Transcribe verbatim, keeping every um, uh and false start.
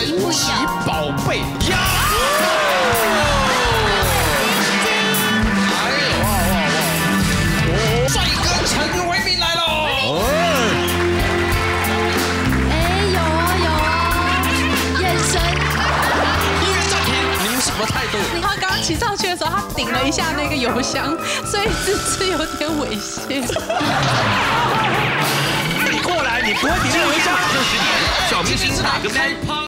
神奇宝贝呀！哎呦哇哇哇！帅哥陈为民来喽！ 哎，有啊有啊，眼神。 音乐暂停，您什么态度？ 他刚刚骑上去的时候，他顶了一下那个油箱，所以姿势有点猥亵。 你过来，你不会顶那油箱。这十年，小明星哪个 man？